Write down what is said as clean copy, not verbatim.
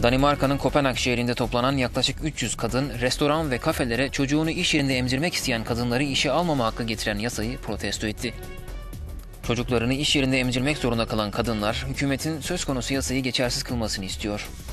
Danimarka'nın Kopenhag şehrinde toplanan yaklaşık 300 kadın, restoran ve kafelere çocuğunu iş yerinde emzirmek isteyen kadınları işe almama hakkı getiren yasayı protesto etti. Çocuklarını iş yerinde emzirmek zorunda kalan kadınlar, hükümetin söz konusu yasayı geçersiz kılmasını istiyor.